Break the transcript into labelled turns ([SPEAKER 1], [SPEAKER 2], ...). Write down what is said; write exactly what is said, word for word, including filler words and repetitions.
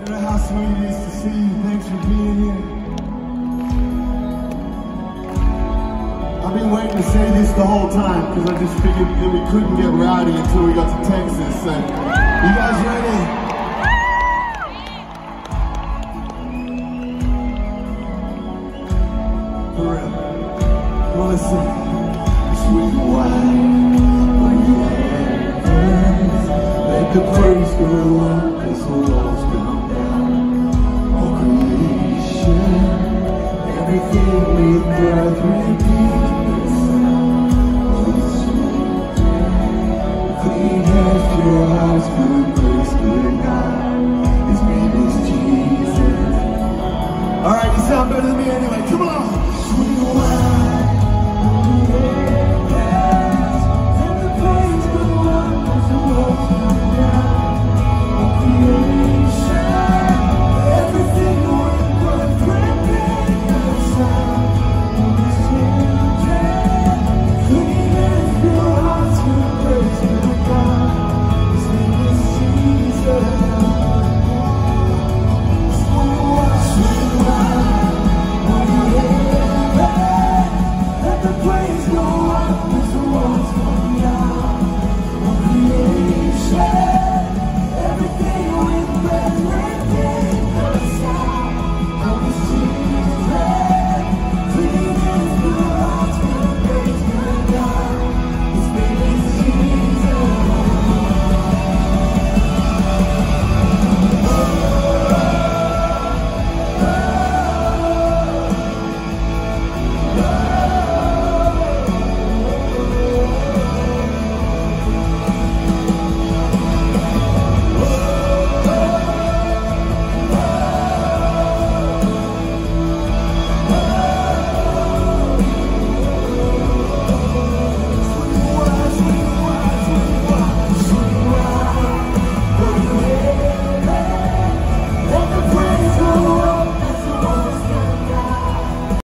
[SPEAKER 1] You know how sweet it is to see you. Thanks for being here. I've been waiting to say this the whole time because I just figured that we couldn't get rowdy until we got to Texas. So, you guys ready? For real. Well, listen. Sweet wine, when you have let the praise go up as the walls come down. All creation, everything with breath repeats. Clean hands, pure hearts, good grace, good night.